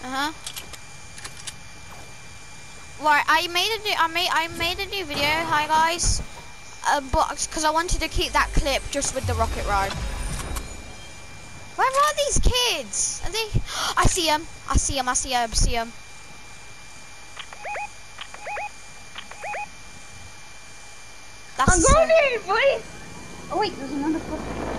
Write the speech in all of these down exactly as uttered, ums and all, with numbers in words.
Uh huh. Right, I made a new, I made, I made a new video. Hi guys, uh, but because I wanted to keep that clip just with the rocket ride. Where are these kids? Are they? I see them. I see them. I see them. I see them. That's I'm so going there, boy. Oh wait, there's another foot.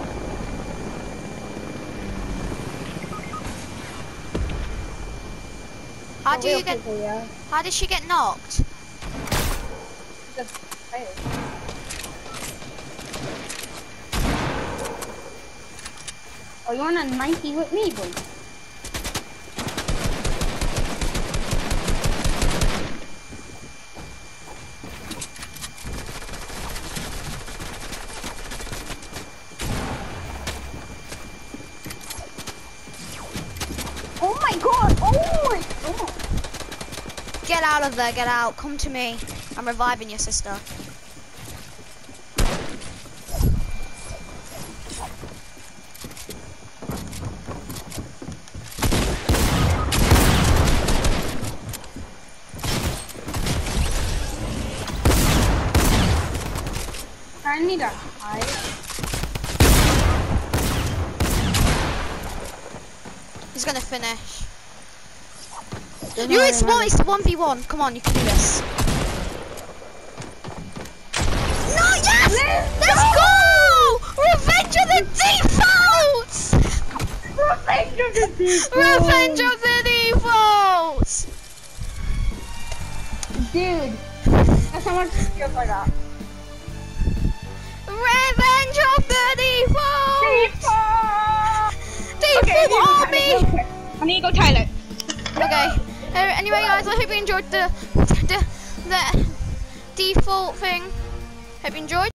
How do you get? People, yeah. How did she get knocked? Just fire. Oh, you want a ninety with me, boy? Oh my god! Oh my god! Get out of there, get out. Come to me. I'm reviving your sister. I need a hide. He's gonna finish. You it's one, it's one v one. Come on, you can do this. No, yes! Let's, Let's go! go! Revenge of the defaults! Revenge of the defaults! Revenge of the defaults! Dude, that's how much skills I got. Revenge of the defaults! Default! Default Okay, army! I need to go toilet. Okay. Anyway, guys, I hope you enjoyed the the, the default thing. Hope you enjoyed.